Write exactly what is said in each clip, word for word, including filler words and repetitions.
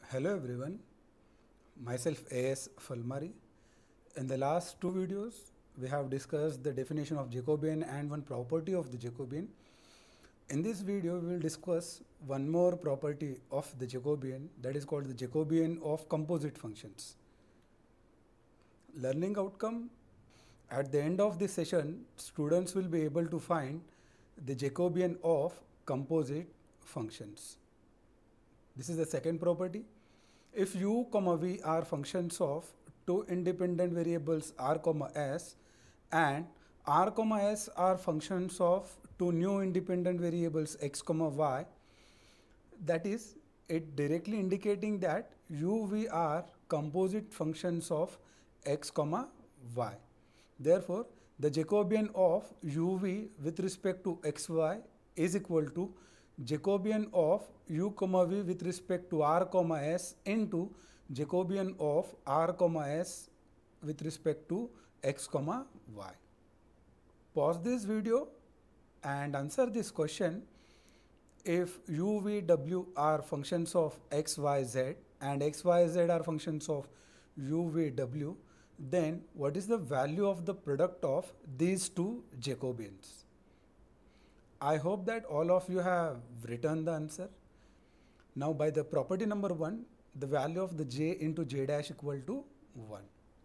Hello everyone, myself A S Falmari. In the last two videos, we have discussed the definition of Jacobian and one property of the Jacobian. In this video, we will discuss one more property of the Jacobian, that is called the Jacobian of Composite functions. Learning outcome: at the end of this session, students will be able to find the Jacobian of composite functions. This is the second property. If u comma v are functions of two independent variables r comma s and r comma s are functions of two new independent variables x comma y, that is it directly indicating that u v are composite functions of x comma y. Therefore, the Jacobian of u v with respect to xy is equal to Jacobian of u comma v with respect to r comma s into Jacobian of r comma s with respect to x comma y. Pause this video and answer this question. If u, v, w are functions of x, y, z and x, y, z are functions of u, v, w, then what is the value of the product of these two Jacobians? I hope that all of you have written the answer. Now by the property number one, the value of the j into j dash equal to one.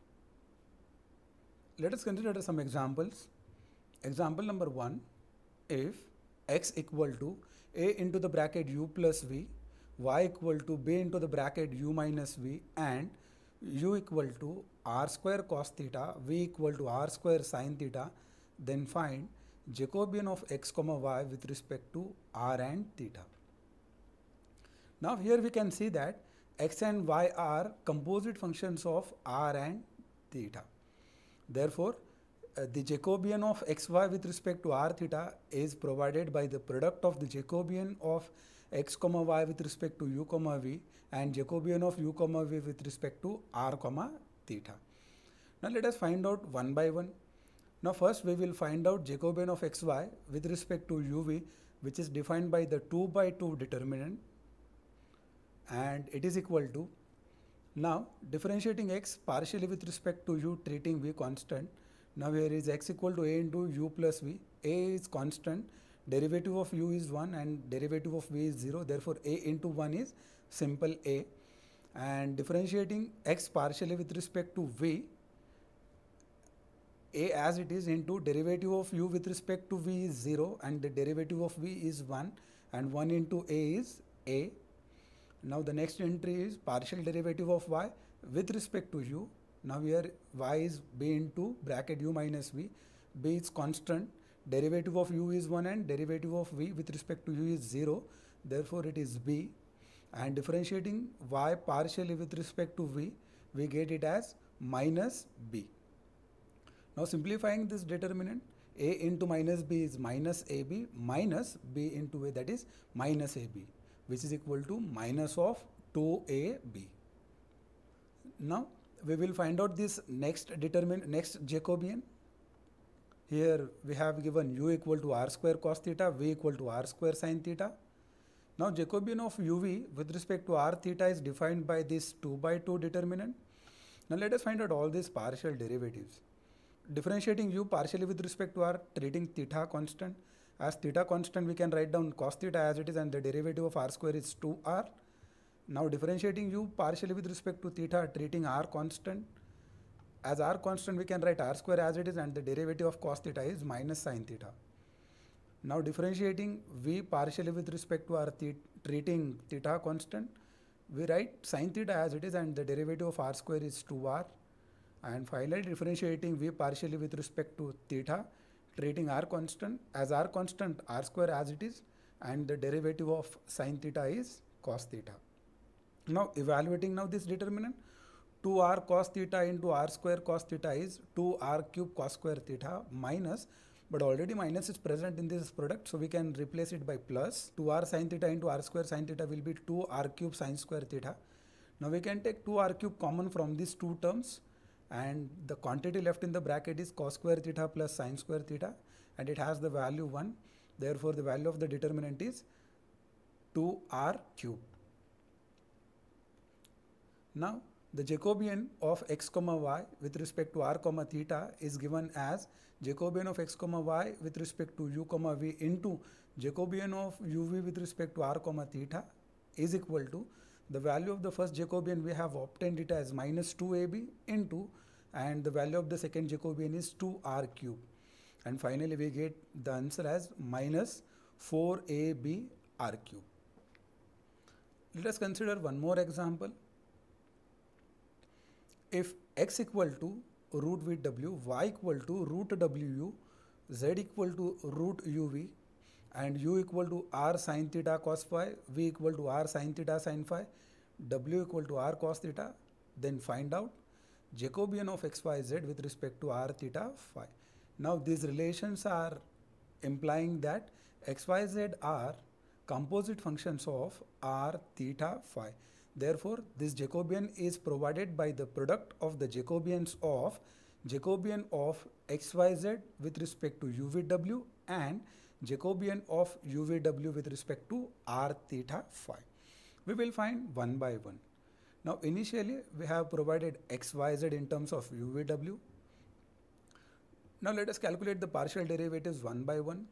Let us consider some examples. Example number one, if x equal to a into the bracket u plus v, y equal to b into the bracket u minus v and u equal to r square cos theta, v equal to r square sin theta, then find Jacobian of x comma y with respect to r and theta. Now here we can see that x and y are composite functions of r and theta. Therefore, uh, the Jacobian of xy with respect to r theta is provided by the product of the Jacobian of x comma y with respect to u comma v and Jacobian of u comma v with respect to r comma theta. Now let us find out one by one. Now first we will find out Jacobian of xy with respect to uv, which is defined by the two by two determinant, and it is equal to, now differentiating x partially with respect to u treating v constant. Now here is x equal to a into u plus v. A is constant, derivative of u is one and derivative of v is zero, therefore a into one is simple a, and differentiating x partially with respect to v, a as it is into derivative of u with respect to v is zero and the derivative of v is one and one into a is a. Now the next entry is partial derivative of y with respect to u. Now here y is b into bracket u minus v, b is constant, derivative of u is one and derivative of v with respect to u is zero, therefore it is b, and differentiating y partially with respect to v, we get it as minus b. Now simplifying this determinant, a into minus b is minus ab minus b into a, that is minus ab, which is equal to minus of two a b. Now we will find out this next determinant, next Jacobian. Here we have given u equal to r square cos theta, v equal to r square sin theta. Now Jacobian of uv with respect to r theta is defined by this two by two determinant. Now let us find out all these partial derivatives. Differentiating u partially with respect to r, treating theta constant. As theta constant, we can write down cos theta as it is and the derivative of r square is two r. Now differentiating u partially with respect to theta, treating r constant. As r constant, we can write r square as it is and the derivative of cos theta is minus sin theta. Now differentiating v partially with respect to r, th treating theta constant, we write sin theta as it is and the derivative of r square is two r. And finally differentiating v partially with respect to theta, treating r constant. As r constant, r square as it is and the derivative of sin theta is cos theta. Now evaluating now this determinant, two r cos theta into r square cos theta is two r cube cos square theta minus, but already minus is present in this product, so we can replace it by plus. two r sin theta into r square sin theta will be two r cube sin square theta. Now we can take two r cube common from these two terms, and the quantity left in the bracket is cos square theta plus sin square theta, and it has the value one. Therefore the value of the determinant is two r cube. Now the Jacobian of x comma y with respect to r comma theta is given as Jacobian of x comma y with respect to u comma v into Jacobian of uv with respect to r comma theta is equal to the value of the first Jacobian we have obtained it as minus two a b into, and the value of the second Jacobian is two r cube, and finally we get the answer as minus four a b r cube. Let us consider one more example. If x equal to root v w, y equal to root w u, z equal to root u v, and u equal to r sin theta cos phi, v equal to r sin theta sin phi, w equal to r cos theta, then find out Jacobian of xyz with respect to r theta phi. Now these relations are implying that xyz are composite functions of r theta phi. Therefore, this Jacobian is provided by the product of the Jacobians of Jacobian of xyz with respect to uvw and Jacobian of uvw with respect to r theta phi. We will find one by one. Now initially we have provided xyz in terms of uvw. Now let us calculate the partial derivatives one by one.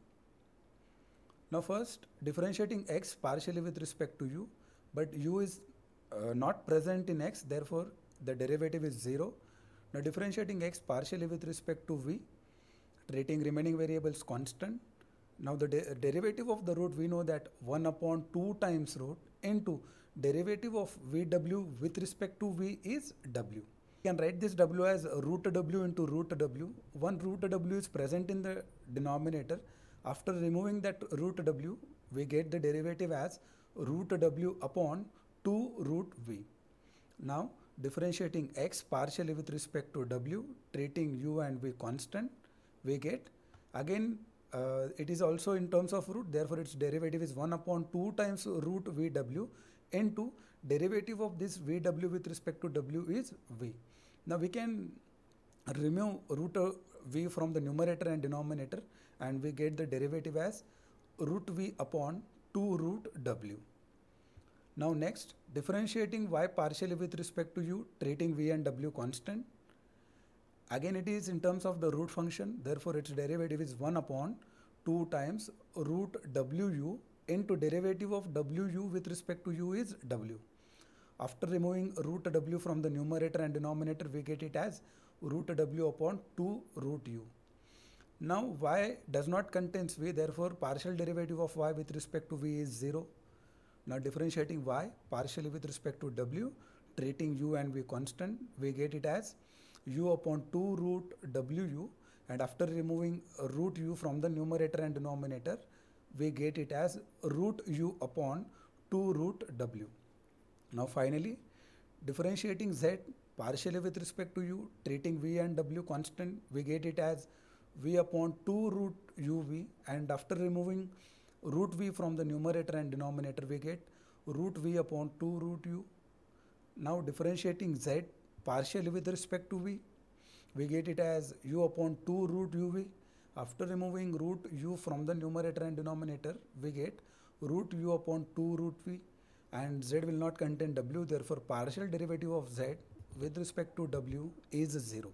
Now first, differentiating x partially with respect to u, but u is uh, not present in x, therefore the derivative is zero. Now differentiating x partially with respect to v, treating remaining variables constant. Now the de derivative of the root, we know that one upon two times root into derivative of vw with respect to v is w. We can write this w as root w into root w. One root w is present in the denominator. After removing that root w, we get the derivative as root w upon two root v. Now differentiating x partially with respect to w, treating u and v constant, we get again uh, it is also in terms of root, therefore its derivative is one upon two times root vw into derivative of this vw with respect to w is v. Now we can remove root v from the numerator and denominator, and we get the derivative as root v upon two root w. Now next, differentiating y partially with respect to u, treating v and w constant. Again it is in terms of the root function, therefore its derivative is one upon two times root wu into derivative of wu with respect to u is w. After removing root w from the numerator and denominator, we get it as root w upon two root u. Now y does not contains v, therefore partial derivative of y with respect to v is zero. Now differentiating y partially with respect to w, treating u and v constant, we get it as u upon two root wu, and after removing root u from the numerator and denominator, we get it as root u upon two root w. Now finally, differentiating z partially with respect to u, treating v and w constant, we get it as v upon two root uv, and after removing root v from the numerator and denominator, we get root v upon two root u. Now differentiating z partially with respect to v, we get it as u upon two root uv. After removing root u from the numerator and denominator, we get root u upon two root v, and z will not contain w, therefore partial derivative of z with respect to w is zero.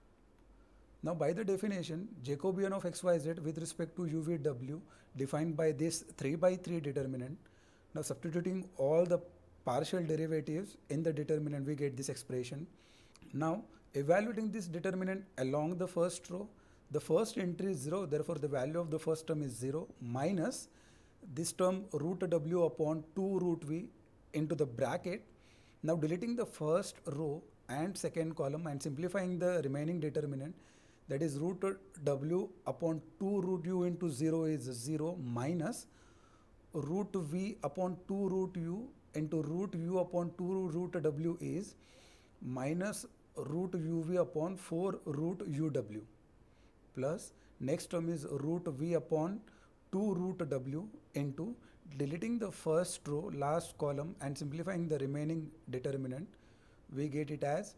Now by the definition, Jacobian of xyz with respect to uvw defined by this three by three determinant. Now substituting all the partial derivatives in the determinant, we get this expression. Now evaluating this determinant along the first row, the first entry is zero, therefore the value of the first term is zero, minus this term root w upon two root v into the bracket. Now deleting the first row and second column and simplifying the remaining determinant, that is root w upon two root u into zero is zero, minus root v upon two root u into root u upon two root w is minus root uv upon four root uw, plus next term is root v upon two root w into deleting the first row, last column and simplifying the remaining determinant, we get it as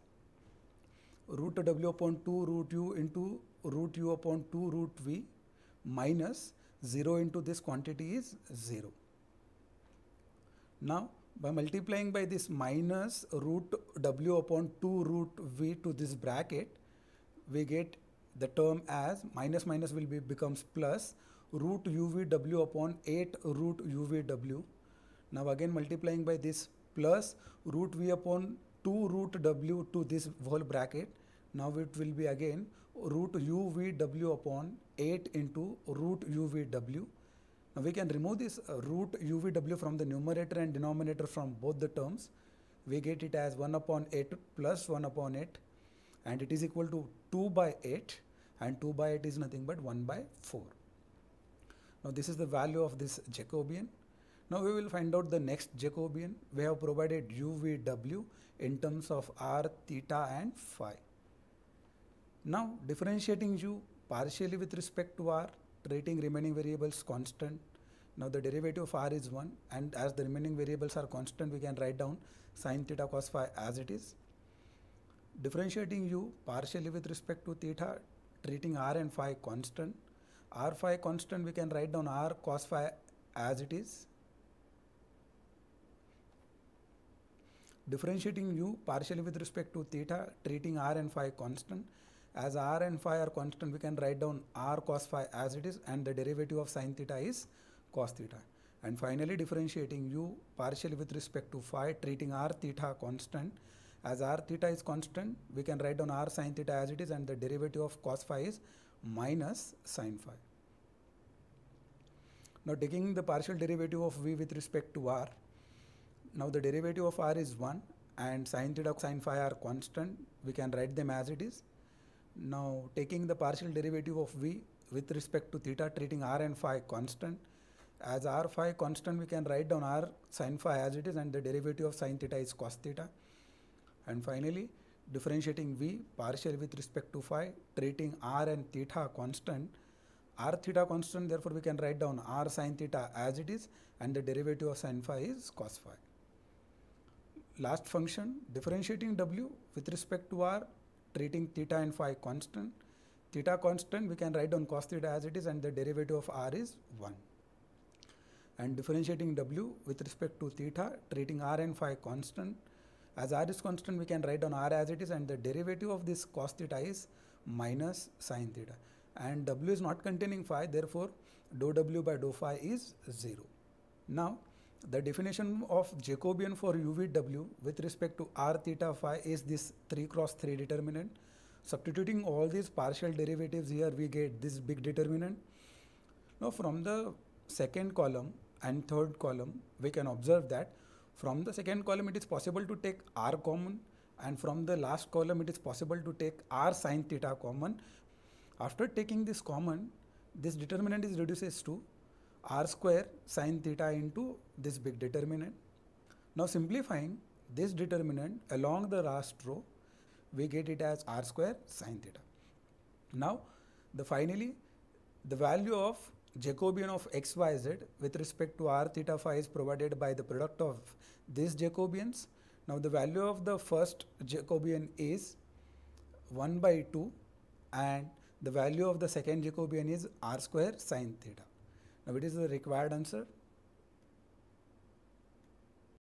root w upon two root u into root u upon two root v minus zero into this quantity is zero. Now By multiplying by this minus root w upon two root v to this bracket, we get the term as minus minus will be becomes plus root uvw upon eight root uvw. Now again multiplying by this plus root v upon two root w to this whole bracket. Now it will be again root uvw upon eight into root uvw. Now we can remove this uh, root uvw from the numerator and denominator from both the terms. We get it as one upon eight plus one upon eight, and it is equal to two by eight, and two by eight is nothing but one by four. Now this is the value of this Jacobian. Now we will find out the next Jacobian. We have provided uvw in terms of r, theta and phi. Now differentiating u partially with respect to r, treating remaining variables constant. Now the derivative of r is one, and as the remaining variables are constant, we can write down sin theta cos phi as it is. Differentiating u partially with respect to theta, treating r and phi constant. R phi constant, we can write down r cos phi as it is. Differentiating u partially with respect to theta, treating r and phi constant. As r and phi are constant, we can write down r cos phi as it is, and the derivative of sin theta is cos theta. And finally differentiating u partially with respect to phi, treating r theta constant. As r theta is constant, we can write down r sin theta as it is, and the derivative of cos phi is minus sin phi. Now taking the partial derivative of v with respect to r, now the derivative of r is one, and sin theta sin phi are constant, we can write them as it is. Now taking the partial derivative of v with respect to theta, treating r and phi constant. As r phi constant, we can write down r sin phi as it is, and the derivative of sin theta is cos theta. And finally differentiating v partially with respect to phi, treating r and theta constant. R theta constant, therefore we can write down r sin theta as it is, and the derivative of sin phi is cos phi. Last function, differentiating w with respect to r, treating theta and phi constant. Theta constant, we can write down cos theta as it is, and the derivative of r is one. And differentiating w with respect to theta, treating r and phi constant. As r is constant, we can write down r as it is, and the derivative of this cos theta is minus sin theta. And w is not containing phi, therefore dou w by dou phi is zero. Now the definition of Jacobian for u v w with respect to r theta phi is this three cross three determinant. Substituting all these partial derivatives here, we get this big determinant. Now from the second column and third column, we can observe that from the second column it is possible to take r common, and from the last column it is possible to take r sin theta common. After taking this common, this determinant is reduces to r square sin theta into this big determinant. Now simplifying this determinant along the last row, we get it as r square sin theta. Now the finally the value of Jacobian of xyz with respect to r theta phi is provided by the product of these Jacobians. Now the value of the first Jacobian is one by two, and the value of the second Jacobian is r square sin theta. Now it is the required answer.